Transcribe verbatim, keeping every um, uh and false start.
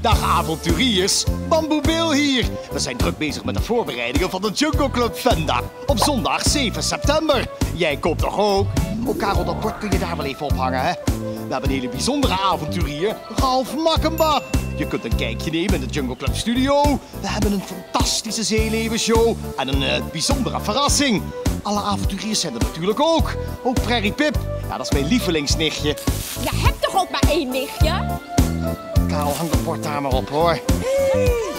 Dag avonturiers, Bamboe Bill hier. We zijn druk bezig met de voorbereidingen van de Jungle Club Funda op zondag zeven september. Jij komt toch ook? Oh Karel, dat bord kun je daar wel even ophangen, hè? We hebben een hele bijzondere avonturier, Ralf Makkenbach. Je kunt een kijkje nemen in de Jungle Club studio. We hebben een fantastische zeelevenshow en een uh, bijzondere verrassing. Alle avonturiers zijn er natuurlijk ook. Ook Prairie Pip. Ja, dat is mijn lievelingsnichtje. Je hebt toch ook maar één nichtje? Karel, hang dat bord daar maar op, hoor. Hey.